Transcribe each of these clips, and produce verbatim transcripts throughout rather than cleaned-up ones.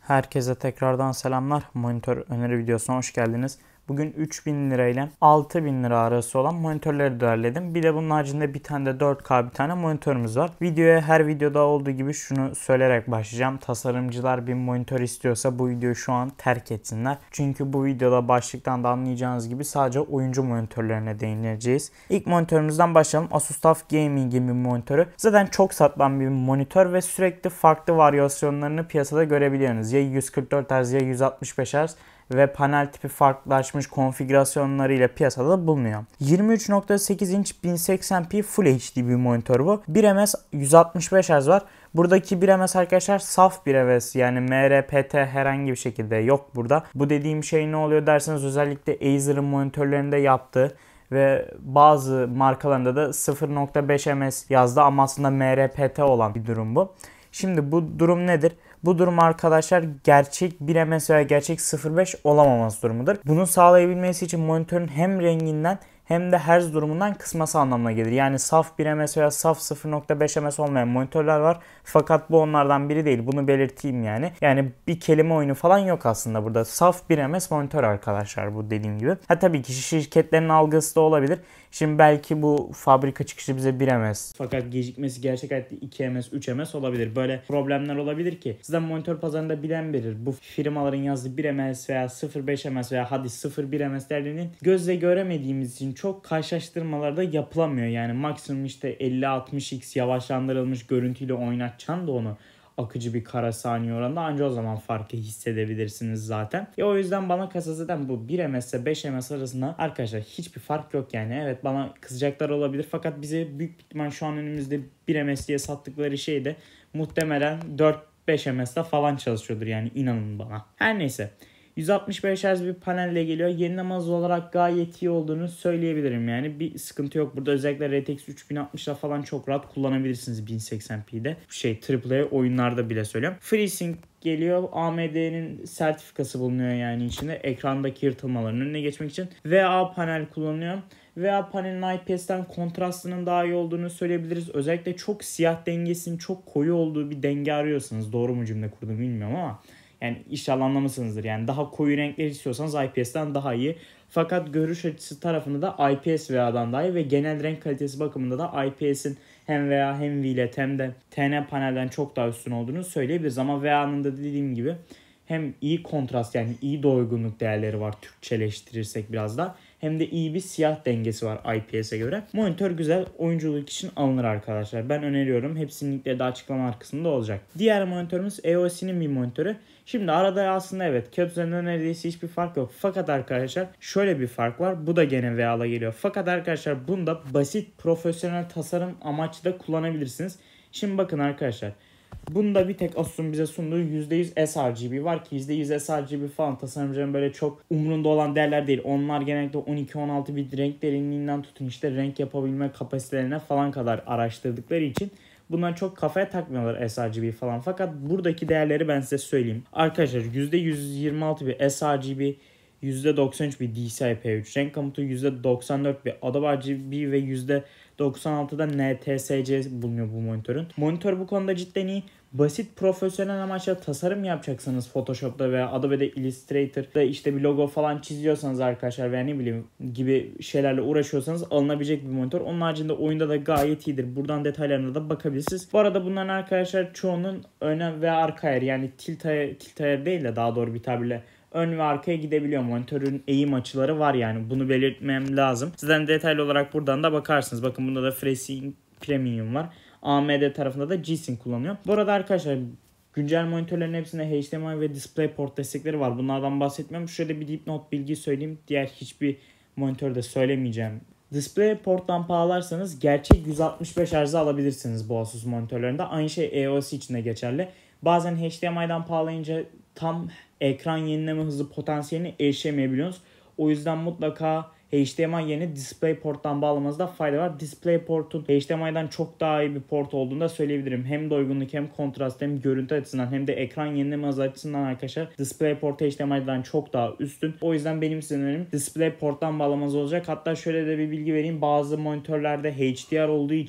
Herkese tekrardan selamlar. Monitör öneri videosuna hoş geldiniz. Bugün üç bin lira ile altı bin lira arası olan monitörleri derledim. Bir de bunun haricinde bir tane de dört K bir tane monitörümüz var. Videoya her videoda olduğu gibi şunu söyleyerek başlayacağım. Tasarımcılar bir monitör istiyorsa bu videoyu şu an terk etsinler. Çünkü bu videoda başlıktan da anlayacağınız gibi sadece oyuncu monitörlerine değineceğiz. İlk monitörümüzden başlayalım. Asus TUF Gaming'in bir monitörü. Zaten çok satılan bir monitör ve sürekli farklı varyasyonlarını piyasada görebiliyorsunuz. Ya yüz kırk dört Hz ya yüz altmış beş Hz ve panel tipi farklılaşmış konfigürasyonlarıyla piyasada bulunuyor. yirmi üç nokta sekiz inç bin seksen p Full H D bir monitör bu. bir M S yüz altmış beş Hz var. Buradaki bir M S arkadaşlar saf bir M S, yani M R P T herhangi bir şekilde yok burada. Bu dediğim şey ne oluyor derseniz özellikle Acer'ın monitörlerinde yaptığı ve bazı markalarında da sıfır nokta beş M S yazdı ama aslında M R P T olan bir durum bu. Şimdi bu durum nedir? Bu durum arkadaşlar gerçek bir M S veya gerçek sıfır nokta beş olamaması durumudur. Bunu sağlayabilmesi için monitörün hem renginden hem de hertz durumundan kısması anlamına gelir. Yani saf bir M S veya saf sıfır nokta beş M S olmayan monitörler var. Fakat bu onlardan biri değil. Bunu belirteyim yani. Yani bir kelime oyunu falan yok aslında burada. Saf bir M S monitör arkadaşlar bu dediğim gibi. Ha tabii ki şirketlerin algısı da olabilir. Şimdi belki bu fabrika çıkışı bize bir M S. Fakat gecikmesi gerçek hayatta iki M S, üç M S olabilir. Böyle problemler olabilir ki. Sizden monitör pazarında bilen bilir. Bu firmaların yazdığı bir M S veya sıfır nokta beş M S veya hadi sıfır nokta bir M S değerlerinin gözle göremediğimiz için çok karşılaştırmalarda yapılamıyor. Yani maksimum işte elli altmış X yavaşlandırılmış görüntüyle oynatacaksın da onu akıcı bir kara saniye oranında ancak o zaman farkı hissedebilirsiniz zaten. Ya o yüzden bana kalsa zaten bu bir M S ile beş M S arasında arkadaşlar hiçbir fark yok yani. Evet, bana kızacaklar olabilir fakat bize büyük ihtimal şu an önümüzde bir M S diye sattıkları şey de muhtemelen dört beş M S'de falan çalışıyordur yani, inanın bana. Her neyse. yüz altmış beş Hz bir panelle geliyor. Yenileme hızı olarak gayet iyi olduğunu söyleyebilirim yani. Bir sıkıntı yok. Burada özellikle R T X üç bin altmışla falan çok rahat kullanabilirsiniz bin seksen p'de. Şey A A A oyunlarda bile söylüyorum. FreeSync geliyor. A M D'nin sertifikası bulunuyor yani içinde. Ekrandaki yırtılmaların önüne geçmek için. V A panel kullanıyor. V A panelin I P S'ten kontrastının daha iyi olduğunu söyleyebiliriz. Özellikle çok siyah dengesinin çok koyu olduğu bir denge arıyorsanız, doğru mu cümle kurdum bilmiyorum ama yani inşallah anlamışsınızdır. Yani daha koyu renkler istiyorsanız I P S'ten daha iyi. Fakat görüş açısı tarafında da I P S V A'dan daha iyi ve genel renk kalitesi bakımında da I P S'in hem V A hem V L E D hem de T N panelden çok daha üstün olduğunu söyleyebiliriz. Ama V A'nın da dediğim gibi hem iyi kontrast, yani iyi doygunluk değerleri var Türkçeleştirirsek biraz da, hem de iyi bir siyah dengesi var I P S'e göre. Monitör güzel, oyunculuk için alınır arkadaşlar. Ben öneriyorum. Hepsinin linkleri de açıklama kısmında olacak. Diğer monitörümüz E O S'nin bir monitörü. Şimdi arada aslında evet kağıt üzerinde neredeyse hiçbir fark yok. Fakat arkadaşlar şöyle bir fark var. Bu da gene V A'la geliyor. Fakat arkadaşlar bunda basit profesyonel tasarım amaçlı da kullanabilirsiniz. Şimdi bakın arkadaşlar. Bunda bir tek Asus'un bize sunduğu yüzde yüz sRGB var ki yüzde yüz sRGB falan tasarımcının böyle çok umrunda olan değerler değil. Onlar genellikle on iki on altı bit renk derinliğinden tutun işte renk yapabilme kapasitelerine falan kadar araştırdıkları için bunlar çok kafaya takmıyorlar sRGB falan. Fakat buradaki değerleri ben size söyleyeyim. Arkadaşlar yüzde yüz yirmi altı bir sRGB, yüzde doksan üç bir D C I P üç renk komutu, yüzde doksan dört bir Adobe R G B ve yüzde doksan altıda N T S C bulunuyor bu monitörün. Monitör bu konuda cidden iyi. Basit profesyonel amaçla tasarım yapacaksanız Photoshop'ta veya Adobe'de Illustrator'da işte bir logo falan çiziyorsanız arkadaşlar veya ne bileyim gibi şeylerle uğraşıyorsanız alınabilecek bir monitör. Onun haricinde oyunda da gayet iyidir. Buradan detaylarına da bakabilirsiniz. Bu arada bunların arkadaşlar çoğunun öne ve arka ayarı, yani tilt ayarı, tilt ayarı değil de daha doğru bir tabirle ön ve arkaya gidebiliyor. Monitörün eğim açıları var yani. Bunu belirtmem lazım. Sizden detaylı olarak buradan da bakarsınız. Bakın bunda da FreeSync Premium var. A M D tarafında da G-Sync kullanıyor. Bu arada arkadaşlar güncel monitörlerin hepsinde H D M I ve DisplayPort destekleri var. Bunlardan bahsetmiyorum. Şöyle bir dipnot bilgi söyleyeyim. Diğer hiçbir monitörde söylemeyeceğim. DisplayPort'tan bağlarsanız gerçek yüz altmış beş Hz'ı alabilirsiniz bu Asus monitörlerinde. Aynı şey E O S için de geçerli. Bazen H D M I'den bağlayınca tam ekran yenileme hızı potansiyeline erişemeyebiliyorsunuz. O yüzden mutlaka H D M I yerine DisplayPort'tan bağlamanızda fayda var. DisplayPort'un H D M I'den çok daha iyi bir port olduğunu da söyleyebilirim. Hem doygunluk hem kontrast hem görüntü açısından hem de ekran yenileme hızı açısından arkadaşlar DisplayPort H D M I'den çok daha üstün. O yüzden benim size önerim DisplayPort'tan bağlamanız olacak. Hatta şöyle de bir bilgi vereyim. Bazı monitörlerde H D R olduğu için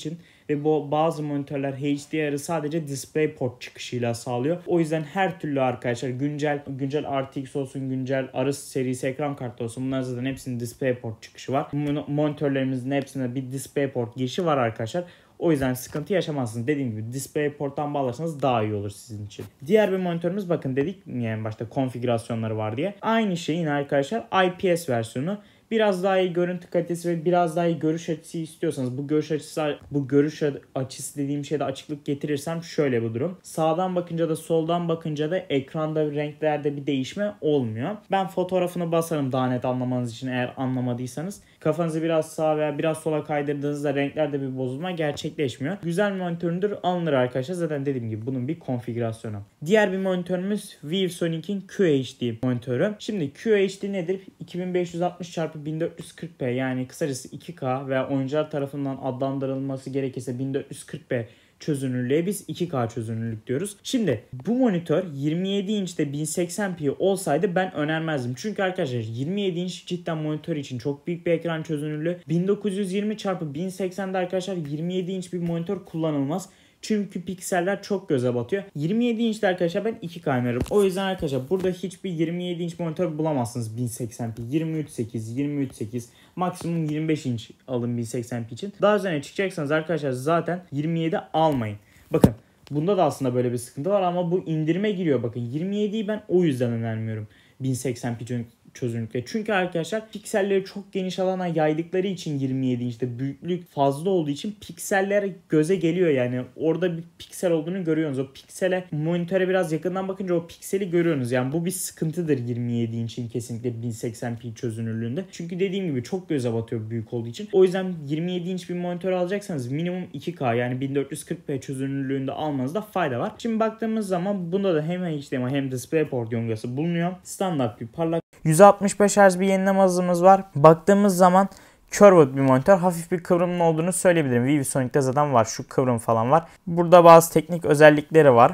ve bu bazı monitörler H D R'ı sadece DisplayPort çıkışıyla sağlıyor. O yüzden her türlü arkadaşlar güncel güncel R T X olsun, güncel Asus serisi ekran kartı olsun, bunlar zaten hepsinin DisplayPort çıkışı var. Monitörlerimizin hepsinde bir DisplayPort girişi var arkadaşlar. O yüzden sıkıntı yaşamazsınız. Dediğim gibi DisplayPort'tan bağlarsanız daha iyi olur sizin için. Diğer bir monitörümüz, bakın dedik yani başta konfigürasyonları var diye. Aynı şeyin arkadaşlar I P S versiyonu. Biraz daha iyi görüntü kalitesi ve biraz daha iyi görüş açısı istiyorsanız, bu görüş açısı bu görüş açısı dediğim şeyde açıklık getirirsem şöyle bu durum. Sağdan bakınca da soldan bakınca da ekranda renklerde bir değişme olmuyor. Ben fotoğrafını basarım daha net anlamanız için, eğer anlamadıysanız. Kafanızı biraz sağa veya biraz sola kaydırdığınızda renklerde bir bozulma gerçekleşmiyor. Güzel monitöründür, alınır arkadaşlar. Zaten dediğim gibi bunun bir konfigürasyonu. Diğer bir monitörümüz ViewSonic'in Q H D monitörü. Şimdi Q H D nedir? iki bin beş yüz altmış çarpı bin dört yüz kırk p, yani kısacası iki K veya oyuncular tarafından adlandırılması gerekirse bin dört yüz kırk p çözünürlüğe biz iki K çözünürlük diyoruz. Şimdi bu monitör yirmi yedi inçte bin seksen p olsaydı ben önermezdim. Çünkü arkadaşlar yirmi yedi inç cidden monitör için çok büyük bir ekran çözünürlüğü. bin dokuz yüz yirmi çarpı bin seksende arkadaşlar yirmi yedi inç bir monitör kullanılmaz. Çünkü pikseller çok göze batıyor. yirmi yedi inçte arkadaşlar ben iki K öneririm. O yüzden arkadaşlar burada hiçbir yirmi yedi inç monitör bulamazsınız bin seksen p. yirmi üç sekiz, yirmi üç sekiz, maksimum yirmi beş inç alın bin seksen p için. Daha üzerine çıkacaksanız arkadaşlar zaten yirmi yedi almayın. Bakın bunda da aslında böyle bir sıkıntı var ama bu indirime giriyor. Bakın yirmi yediyi ben o yüzden önermiyorum bin seksen p çözünürlükte. Çünkü arkadaşlar pikselleri çok geniş alana yaydıkları için yirmi yedi inçte büyüklük fazla olduğu için pikseller göze geliyor, yani orada bir piksel olduğunu görüyorsunuz. O piksele monitöre biraz yakından bakınca o pikseli görüyorsunuz. Yani bu bir sıkıntıdır yirmi yedi inçin kesinlikle bin seksen p çözünürlüğünde. Çünkü dediğim gibi çok göze batıyor büyük olduğu için. O yüzden yirmi yedi inç bir monitör alacaksanız minimum iki K yani bin dört yüz kırk p çözünürlüğünde almanızda fayda var. Şimdi baktığımız zaman bunda da hem H D M I hem DisplayPort yongası bulunuyor. Standart bir parlak yüz altmış beş hertz bir yenileme hızımız var. Baktığımız zaman curved bir monitör. Hafif bir kıvrımın olduğunu söyleyebilirim. ViewSonic'te zaten var. Şu kıvrım falan var. Burada bazı teknik özellikleri var.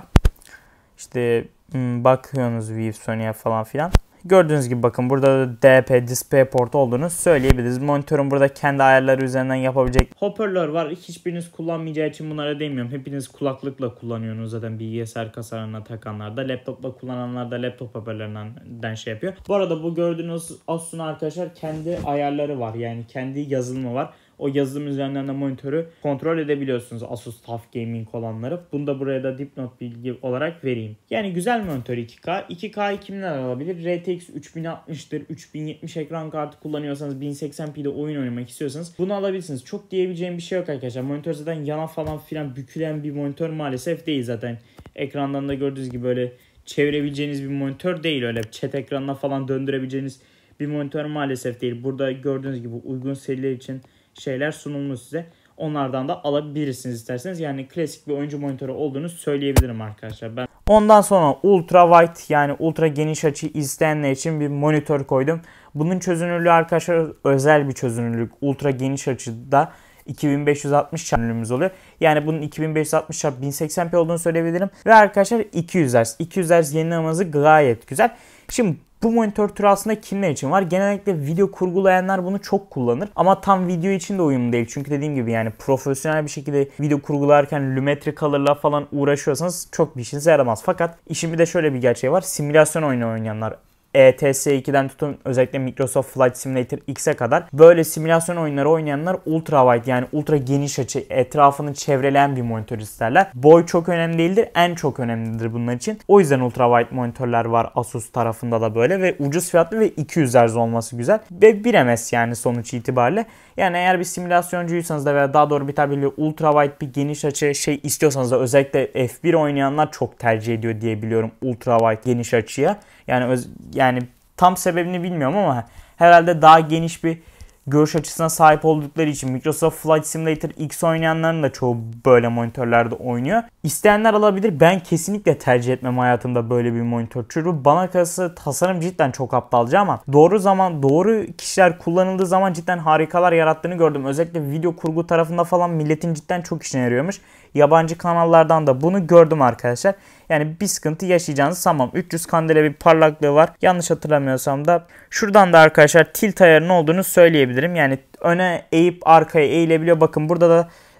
İşte bakıyorsunuz ViewSonic'e falan filan. Gördüğünüz gibi bakın burada da D P DisplayPort olduğunu söyleyebiliriz. Monitörün burada kendi ayarları üzerinden yapabilecek hoparlör var. Hiçbiriniz kullanmayacağı için bunlara demiyorum. Hepiniz kulaklıkla kullanıyorsunuz zaten, bilgisayar kasalarına takanlar da, laptopla kullananlar da laptop hoparlörlerinden şey yapıyor. Bu arada bu gördüğünüz Asus'un arkadaşlar kendi ayarları var. Yani kendi yazılımı var. O yazılım üzerinden de monitörü kontrol edebiliyorsunuz, Asus T U F Gaming olanları. Bunu da buraya da dipnot bilgi olarak vereyim. Yani güzel monitör iki K. iki K'yı kimler alabilir? R T X üç bin altmış'tır. üç bin yetmiş ekran kartı kullanıyorsanız, bin seksen p'de oyun oynamak istiyorsanız bunu alabilirsiniz. Çok diyebileceğim bir şey yok arkadaşlar. Monitör zaten yana falan filan bükülen bir monitör maalesef değil zaten. Ekrandan da gördüğünüz gibi böyle çevirebileceğiniz bir monitör değil. Öyle chat ekranına falan döndürebileceğiniz bir monitör maalesef değil. Burada gördüğünüz gibi uygun seriler için şeyler sunulmuş size. Onlardan da alabilirsiniz isterseniz. Yani klasik bir oyuncu monitörü olduğunu söyleyebilirim arkadaşlar. Ben ondan sonra ultra wide yani ultra geniş açı isteyenler için bir monitör koydum. Bunun çözünürlüğü arkadaşlar özel bir çözünürlük. Ultra geniş açıda iki bin beş yüz altmış çözünürlüğümüz oluyor. Yani bunun iki bin beş yüz altmış çarpı bin seksen p olduğunu söyleyebilirim. Ve arkadaşlar iki yüz hertz. iki yüz hertz yenileme hızı gayet güzel. Şimdi bu monitör türü aslında kimler için var? Genellikle video kurgulayanlar bunu çok kullanır. Ama tam video için de uyumlu değil. Çünkü dediğim gibi yani profesyonel bir şekilde video kurgularken Lumetri Color'la falan uğraşıyorsanız çok bir işinize yaramaz. Fakat işin bir de şöyle bir gerçeği var. Simülasyon oyunu oynayanlar, E T S iki'den tutun özellikle Microsoft Flight Simulator X'e kadar böyle simülasyon oyunları oynayanlar ultra wide yani ultra geniş açı, etrafını çevreleyen bir monitör isterler. Boy çok önemli değildir, en çok önemlidir bunlar için. O yüzden ultra wide monitörler var Asus tarafında da böyle ve ucuz fiyatlı ve iki yüz hertz olması güzel. Ve bir M S yani sonuç itibariyle. Yani eğer bir simülasyoncuysanız da veya daha doğru bir tabirle ultra wide bir geniş açı şey istiyorsanız da özellikle F bir oynayanlar çok tercih ediyor diye biliyorum ultra wide geniş açıya. Yani öz, yani tam sebebini bilmiyorum ama herhalde daha geniş bir görüş açısına sahip oldukları için Microsoft Flight Simulator X oynayanların da çoğu böyle monitörlerde oynuyor. İsteyenler alabilir. Ben kesinlikle tercih etmem hayatımda böyle bir monitör. Çünkü bana kalırsa tasarım cidden çok aptalca ama doğru zaman doğru kişiler kullanıldığı zaman cidden harikalar yarattığını gördüm. Özellikle video kurgu tarafında falan milletin cidden çok işine yarıyormuş. Yabancı kanallardan da bunu gördüm arkadaşlar. Yani bir sıkıntı yaşayacağınızı sanmam. üç yüz kandela bir parlaklığı var. Yanlış hatırlamıyorsam da şuradan da arkadaşlar tilt ayarının olduğunu söyleyebilirim. Yani öne eğip arkaya eğilebiliyor. Bakın burada da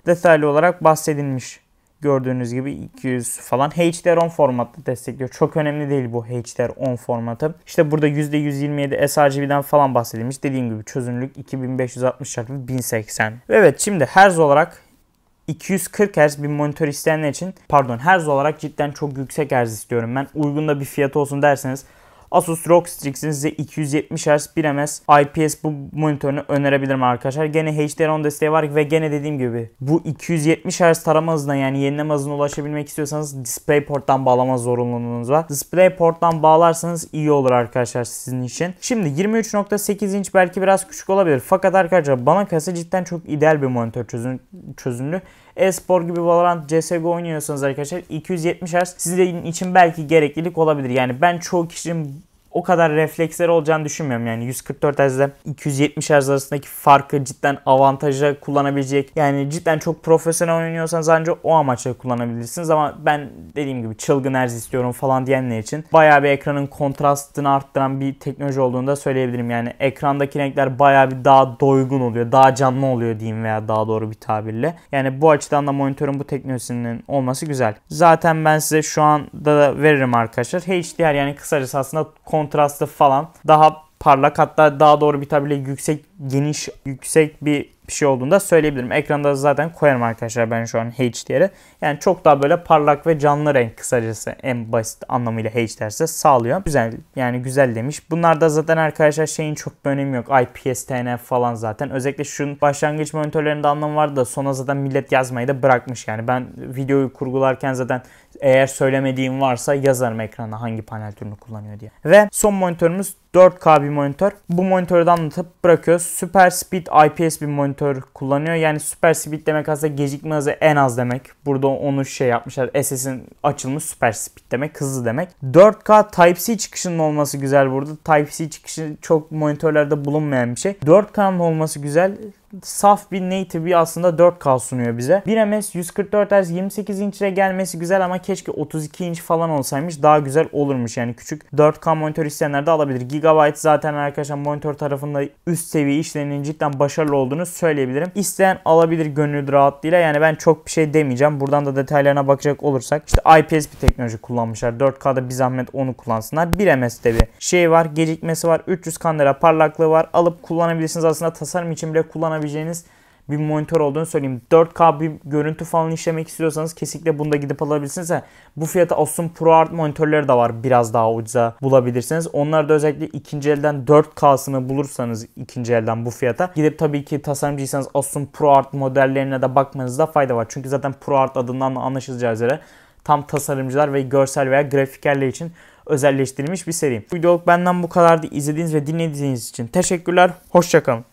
detaylı olarak bahsedilmiş. Gördüğünüz gibi iki yüz falan H D R on formatlı destekliyor. Çok önemli değil bu H D R on formatı. İşte burada yüzde yüz yirmi yedi sRGB'den falan bahsedilmiş. Dediğim gibi çözünürlük iki bin beş yüz altmış çarpı bin seksen. Evet, şimdi hertz olarak iki yüz kırk hertz bir monitör isteyenler için, pardon hertz olarak cidden çok yüksek hertz istiyorum ben. Uygun da bir fiyatı olsun derseniz Asus R O G Strix'in size iki yüz yetmiş hertz bir M S I P S bu monitörünü önerebilirim arkadaşlar. Gene H D R on desteği var ve gene dediğim gibi bu iki yüz yetmiş hertz tarama hızına, yani yenileme hızına ulaşabilmek istiyorsanız DisplayPort'tan bağlama zorunluluğunuz var. DisplayPort'tan bağlarsanız iyi olur arkadaşlar sizin için. Şimdi yirmi üç nokta sekiz inç belki biraz küçük olabilir. Fakat arkadaşlar bana kalırsa cidden çok ideal bir monitör çözün çözünürlüğü. E-spor gibi Valorant, C S G O oynuyorsanız arkadaşlar iki yüz yetmiş hertz sizin için belki gereklilik olabilir. Yani ben çoğu kişinin o kadar refleksleri olacağını düşünmüyorum. Yani yüz kırk dört hertz ile iki yüz yetmiş hertz arasındaki farkı cidden avantaja kullanabilecek. Yani cidden çok profesyonel oynuyorsanız ancak o amaçla kullanabilirsiniz. Ama ben dediğim gibi çılgın hertz istiyorum falan diyenler için bayağı bir ekranın kontrastını arttıran bir teknoloji olduğunu da söyleyebilirim. Yani ekrandaki renkler bayağı bir daha doygun oluyor. Daha canlı oluyor diyeyim, veya daha doğru bir tabirle. Yani bu açıdan da monitörün bu teknolojisinin olması güzel. Zaten ben size şu anda da veririm arkadaşlar. H D R, yani kısacası aslında kontrastı falan daha parlak, hatta daha doğru bir tabirle yüksek, geniş, yüksek bir şey olduğunu da söyleyebilirim. Ekranda zaten koyarım arkadaşlar ben şu an H D R'i. Yani çok daha böyle parlak ve canlı renk, kısacası en basit anlamıyla H D R size sağlıyor. Güzel, yani güzel demiş. Bunlar da zaten arkadaşlar şeyin çok bir önemi yok. I P S T N F falan zaten. Özellikle şunun başlangıç monitörlerinde anlamı vardı da sonra zaten millet yazmayı da bırakmış. Yani ben videoyu kurgularken zaten eğer söylemediğim varsa yazarım ekrana hangi panel türünü kullanıyor diye. Ve son monitörümüz dört K bir monitör. Bu monitörü de anlatıp bırakıyoruz. Super Speed I P S bir monitör kullanıyor. Yani Super Speed demek aslında gecikme hızı en az demek. Burada onu şey yapmışlar. S S'in açılmış Super Speed demek. Hızlı demek. dört K Type-C çıkışının olması güzel burada. Type-C çıkışı çok monitörlerde bulunmayan bir şey. dört K'nın olması güzel. Saf bir native bir aslında dört K sunuyor bize. bir M S yüz kırk dört hertz yirmi sekiz inç'e gelmesi güzel ama keşke otuz iki inç falan olsaymış, daha güzel olurmuş. Yani küçük dört K monitör isteyenler de alabilir. Gigabyte zaten arkadaşlar monitör tarafında üst seviye işlerinin cidden başarılı olduğunu söyleyebilirim. İsteyen alabilir gönül rahatlığıyla. Yani ben çok bir şey demeyeceğim. Buradan da detaylarına bakacak olursak işte I P S bir teknoloji kullanmışlar. dört K'da bir zahmet onu kullansınlar. bir M S'de bir şey var, gecikmesi var, üç yüz kamera parlaklığı var. Alıp kullanabilirsiniz. Aslında tasarım için bile kullanabileceğiniz bir monitör olduğunu söyleyeyim. dört K bir görüntü falan işlemek istiyorsanız kesinlikle bunda gidip alabilirsiniz. Bu fiyata Asus'un ProArt monitörleri de var. Biraz daha ucuza bulabilirsiniz. Onlar da özellikle ikinci elden dört K'sını bulursanız ikinci elden bu fiyata gidip tabii ki tasarımcıysanız Asus'un ProArt modellerine de bakmanızda fayda var. Çünkü zaten ProArt adından anlaşılacağı üzere tam tasarımcılar ve görsel veya grafikerler için özelleştirilmiş bir seri. Bu videoluk benden bu kadardı. İzlediğiniz ve dinlediğiniz için teşekkürler. Hoşça kalın.